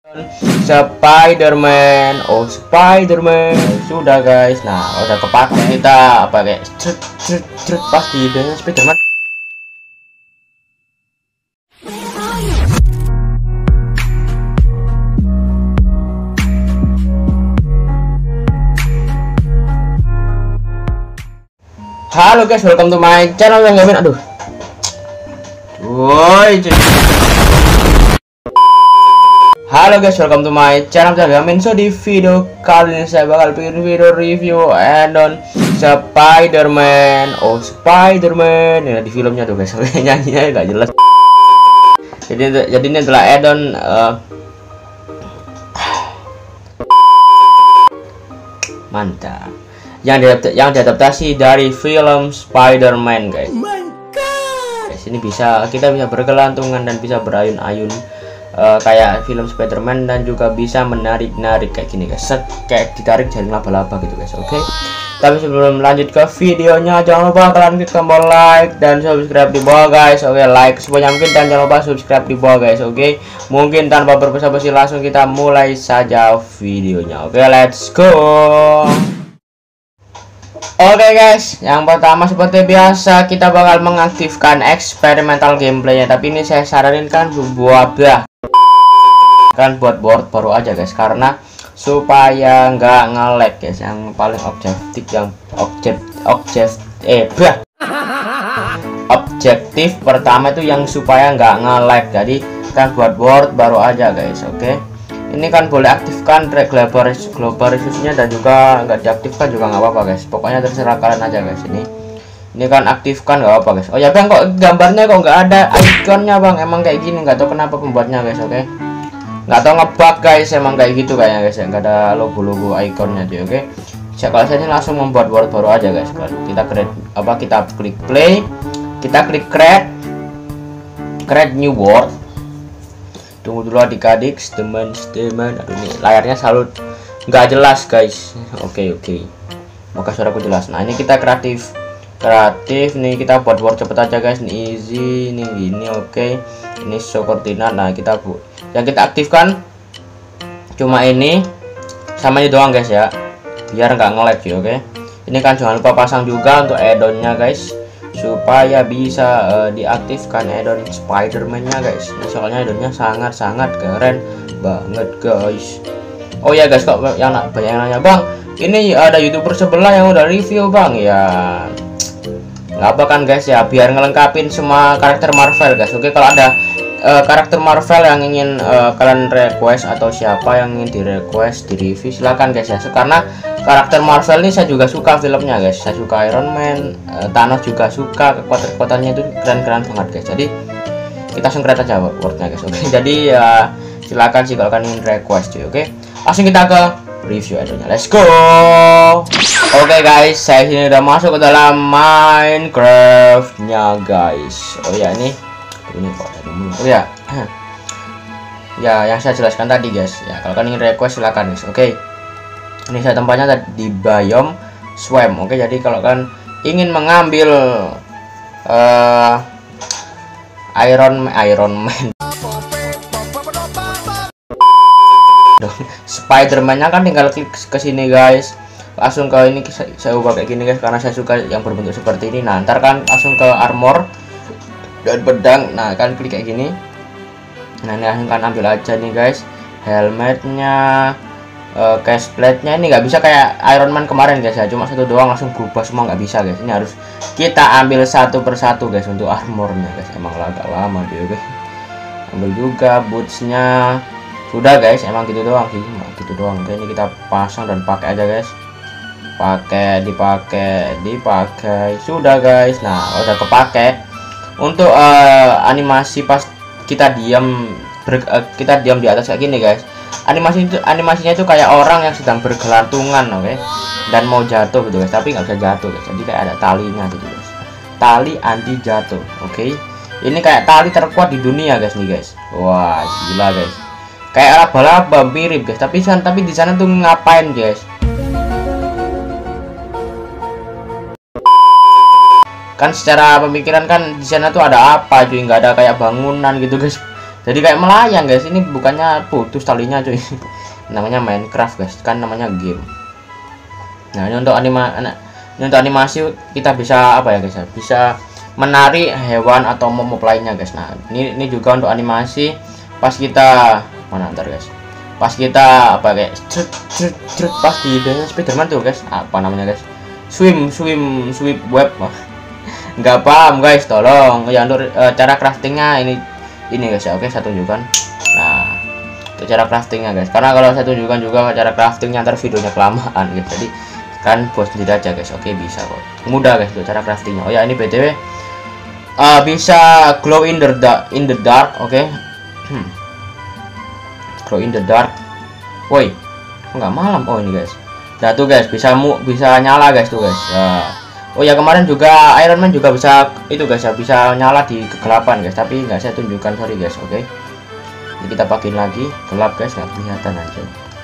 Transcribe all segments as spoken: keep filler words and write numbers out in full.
Spider-Man, oh Spider-Man sudah guys. Nah udah kepake kita pakai strut strut strut pasti dengan Spider-Man. Halo guys, welcome to my channel yang gamin. Aduh, woi. Halo guys, welcome to my channel Gamin. So di video kali ini saya bakal bikin video review add-on Spider-Man. Oh Spider-Man, ini di filmnya tuh guys. Nyanyinya nggak jelas. Jadi jadi ini adalah add-on uh, mantap. Yang diadaptasi, yang diadaptasi dari film Spider-Man guys. Oh my God. Guys, ini bisa kita bisa bergelantungan dan bisa berayun-ayun. Uh, kayak film Spider-Man dan juga bisa menarik-narik kayak gini guys, set kayak ditarik jaring laba-laba gitu guys. Oke okay? Tapi sebelum lanjut ke videonya, jangan lupa kalian klik tombol like dan subscribe di bawah guys. Oke okay? Like sebanyak mungkin dan jangan lupa subscribe di bawah guys. Oke okay? Mungkin tanpa berbasa-basi langsung kita mulai saja videonya. Oke okay? Let's go. Oke okay guys, yang pertama seperti biasa kita bakal mengaktifkan eksperimental gameplaynya. Tapi ini saya saranin kan buat bah kan buat board baru aja guys, karena supaya nggak nge-lag guys. Yang paling objektif yang objek objek eh bah objektif pertama itu yang supaya nggak nge-lag. Jadi kan buat board baru aja guys. Oke okay? Ini kan boleh aktifkan global global resource-nya dan juga nggak diaktifkan juga nggak apa-apa guys. Pokoknya terserah kalian aja guys. Ini ini kan aktifkan nggak apa guys. Oh ya bang, kok gambarnya kok nggak ada ikonnya bang? Emang kayak gini, nggak tahu kenapa pembuatnya guys. Oke okay? Nggak tahu ngebug guys, emang kayak gitu kayaknya guys ya, nggak ada logo-logo ikonnya aja. Oke okay? Ya, kalau saya ini langsung membuat board baru aja guys. Kita create apa, kita klik play, kita klik create create new board. Tunggu dulu adik-adik, teman-teman. Aduh, ini layarnya selalu nggak jelas guys. Oke okay, oke okay. Maka suaraku jelas. Nah ini kita kreatif kreatif nih, kita buat board cepet aja guys. Ini easy nih gini. Oke okay. Ini show koordinat. Nah kita bu yang kita aktifkan cuma ini sama ini doang guys ya, biar nggak nge-lag ya. Oke okay. Ini kan jangan lupa pasang juga untuk add-onnya guys, supaya bisa uh, diaktifkan add-on Spider-Man-nya guys. Ini soalnya add-onnya sangat-sangat keren banget guys. Oh ya guys, kok yang banyak yang nanya bang, ini ada YouTuber sebelah yang udah review bang. Ya nggak apa kan guys ya, biar ngelengkapin semua karakter Marvel guys. Oke, kalau ada uh, karakter Marvel yang ingin uh, kalian request atau siapa yang ingin di request di review silakan guys ya. Karena karakter Marvel ini saya juga suka filmnya guys. Saya suka Iron Man, uh, Thanos juga suka, kekuatan-kekuatannya itu keren-keren banget guys. Jadi kita langsung create aja wordnya guys. Oke jadi ya uh, silakan sih kalau kalian ingin request cuy. Oke langsung kita ke review aja, let's go. Oke okay guys, saya sini udah masuk ke dalam Minecraft-nya guys. Oh ya ini ini kok ada dulu. Oh ya ya yang saya jelaskan tadi guys ya, kalau kalian ingin request silakan guys. Oke okay. Ini saya tempatnya di biome swamp. Oke okay, jadi kalau kalian ingin mengambil uh, Iron Iron Man Spider-Man-nya kan tinggal klik ke sini guys, langsung ke ini. Saya ubah kayak gini guys karena saya suka yang berbentuk seperti ini. Nah ntar kan langsung ke armor dan pedang. Nah kan klik kayak gini. Nah ini langsung kan ambil aja nih guys helmetnya, uh, case plate-nya. Ini nggak bisa kayak Iron Man kemarin guys ya, cuma satu doang langsung berubah semua, nggak bisa guys. Ini harus kita ambil satu persatu guys untuk armornya guys. Emang agak lama dia. Oke ambil juga bootsnya. Sudah guys, emang gitu doang sih, gitu doang. Oke, ini kita pasang dan pakai aja guys, pakai dipakai dipakai sudah guys. Nah udah kepake. Untuk uh, animasi pas kita diam ber, uh, kita diam di atas kayak gini guys, animasi itu animasinya itu kayak orang yang sedang bergelantungan. Oke okay? Dan mau jatuh gitu guys, tapi nggak bisa jatuh guys. Jadi kayak ada talinya gitu guys, tali anti jatuh. Oke okay? Ini kayak tali terkuat di dunia guys nih guys. Wah gila guys, kayak laba-laba mirip guys, tapi san tapi di sana tuh ngapain guys? Kan secara pemikiran kan di sana tuh ada apa cuy, nggak ada kayak bangunan gitu guys. jadi kayak melayang guys. Ini bukannya putus talinya cuy. Namanya Minecraft guys, kan namanya game. Nah ini untuk anima ini untuk animasi kita bisa apa ya guys ya, bisa menarik hewan atau mob lainnya guys. Nah ini ini juga untuk animasi pas kita mana ntar guys, pas kita apa kayak strut, strut, strut, pas di Spiderman tuh guys, apa namanya guys, swim swim sweep web. Nggak paham guys, tolong ya. Untuk uh, cara craftingnya ini ini guys ya. Oke saya tunjukkan. Nah itu cara craftingnya guys, karena kalau saya tunjukkan juga cara craftingnya ntar videonya kelamaan guys, jadi kan buat sendiri aja guys. Oke bisa kok, mudah guys tuh cara craftingnya. Oh ya ini btw uh, bisa glow in the dark in the dark. Oke okay. hmm. Glow in the dark. Woi nggak malam. Oh ini guys, nah tuh guys bisa mu bisa nyala guys tuh guys ya. Oh ya kemarin juga Iron Man juga bisa itu guys ya, bisa nyala di kegelapan guys, tapi nggak saya tunjukkan, sorry guys. Oke okay. Jadi kita pakein lagi, gelap guys, nggak kelihatan aja.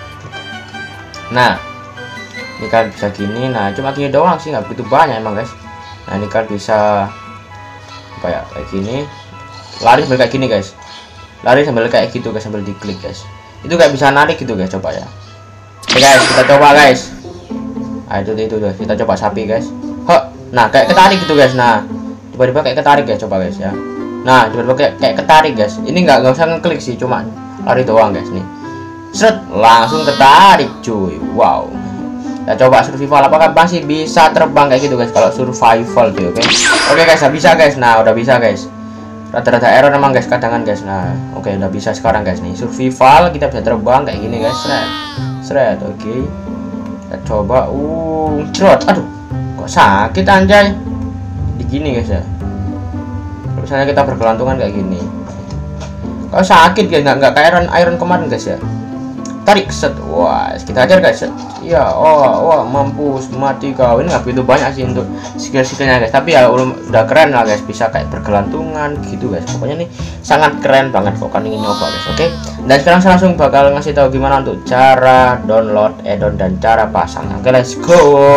Nah ini kan bisa gini. Nah cuma gini doang sih, nggak begitu banyak emang guys. Nah ini kan bisa apa ya, kayak gini, lari sambil kayak gini guys, lari sambil kayak gitu guys, sambil diklik guys, itu kayak bisa narik gitu guys. Coba ya. Oke guys kita coba guys. Nah itu itu guys, kita coba sapi guys. Hah, nah kayak ketarik gitu guys. Nah tiba-tiba kayak ketarik guys, coba guys ya. Nah tiba-tiba kayak, kayak ketarik guys. Ini nggak nggak usah ngeklik sih, cuma lari doang guys nih. Seret, langsung ketarik cuy. Wow. Ya coba survival, apakah masih bisa terbang kayak gitu guys kalau survival tuh. Oke okay? Oke okay, guys, udah bisa guys. Nah udah bisa guys. Rata-rata error emang guys kadangan guys. Nah oke okay, udah bisa sekarang guys nih. Survival kita bisa terbang kayak gini guys. Seret, seret. Oke okay. Kita coba. Uh, cerot. Aduh. Kok sakit anjay di gini guys ya. Misalnya kita bergelantungan kayak gini, kok sakit guys, nggak nggak kayak Iron Iron kemarin guys ya. Tarik set, wah kita ajar guys. Iya, oh, wah mampus mati kau. Ini nggak begitu banyak sih untuk skill-skillnya guys, tapi ya udah keren lah guys, bisa kayak bergelantungan gitu guys. Pokoknya nih sangat keren banget kok, kan ingin nyoba guys. Oke, dan sekarang saya langsung bakal ngasih tahu gimana untuk cara download add-on dan cara pasang. Oke, let's go.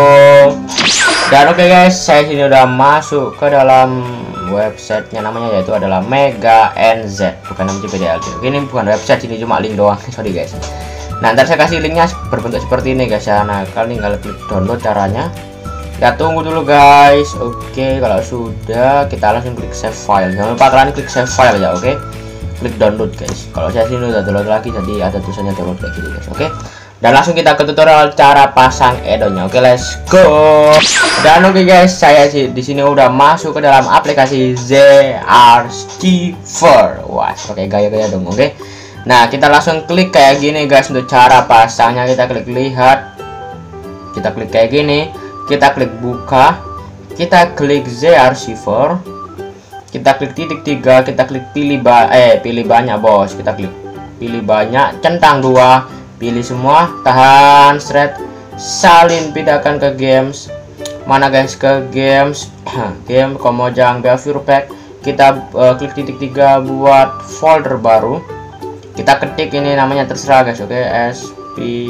Dan oke okay guys, saya sini udah masuk ke dalam websitenya, namanya yaitu adalah Mega N Z, bukan M C P D L. Ini bukan website, ini cuma link doang. Sorry guys. Nah ntar saya kasih linknya berbentuk seperti ini guys ya. Nah kalian tinggal klik download caranya. Kita tunggu dulu guys. Oke okay, kalau sudah kita langsung klik save file. Jangan lupa kalian klik save file ya. Oke okay? Klik download guys. Kalau saya sini udah download lagi, jadi ada tulisannya download kayak gitu guys. Oke okay? Dan langsung kita ke tutorial cara pasang add-onnya. Oke okay, let's go. Dan oke okay guys, saya sih di sini udah masuk ke dalam aplikasi Z R Stever. Wah pakai gaya-gaya dong. Oke okay? Nah kita langsung klik kayak gini guys. Untuk cara pasangnya kita klik lihat, kita klik kayak gini, kita klik buka, kita klik Z R Stever, kita klik titik tiga, kita klik pilih ba eh pilih banyak bos, kita klik pilih banyak, centang dua, pilih semua, tahan, thread, salin, pindahkan ke games. Mana guys, ke games, game Komojang Behavior Pack. Kita uh, klik titik tiga buat folder baru. Kita ketik ini namanya terserah guys. Oke okay? S P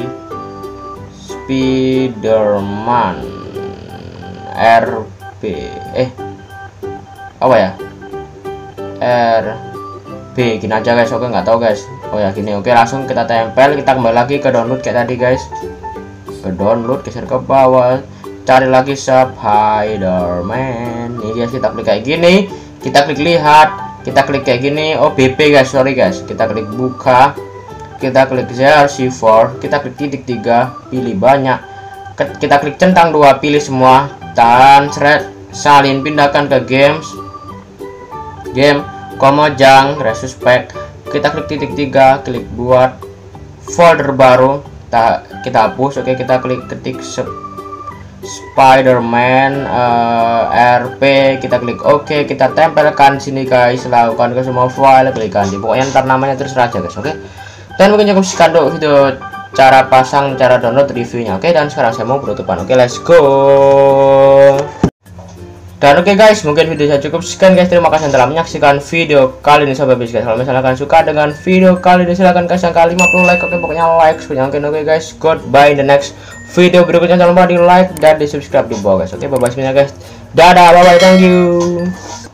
Spiderman R P eh apa ya R B gini aja guys. Oke okay? Nggak tahu guys. Oh ya gini. Oke okay, langsung kita tempel. Kita kembali lagi ke download kayak tadi guys. Ke download, geser ke bawah, cari lagi Spiderman. Ini guys kita klik kayak gini, kita klik lihat, kita klik kayak gini. Oh B P guys, sorry guys. Kita klik buka, kita klik Z R Stever, kita klik titik tiga, pilih banyak, kita klik centang dua, pilih semua, tahan, thread, salin, pindahkan ke games, game Komojang Resuspack. Kita klik titik tiga, klik buat folder baru, kita hapus. Oke kita klik ketik Spiderman uh, R P, kita klik oke, kita tempelkan sini guys, lakukan ke semua file, klik ganti, pokoknya ntar namanya terserah aja guys. Oke dan mungkin cukup sekian untuk video cara pasang, cara download, reviewnya. Oke dan sekarang saya mau penutupan. Oke let's go. Dan oke okay guys, mungkin video saya cukup sekian guys. Terima kasih telah menyaksikan video kali ini sampai habis guys. Kalau misalnya kalian suka dengan video kali ini, silahkan kasih angka lima puluh like. Oke okay, pokoknya like sebanyak mungkin. Oke okay, guys, goodbye in the next video berikutnya. Jangan lupa di like dan di subscribe di bawah guys. Oke okay, bye bye semuanya guys. Dadah, bye bye, thank you.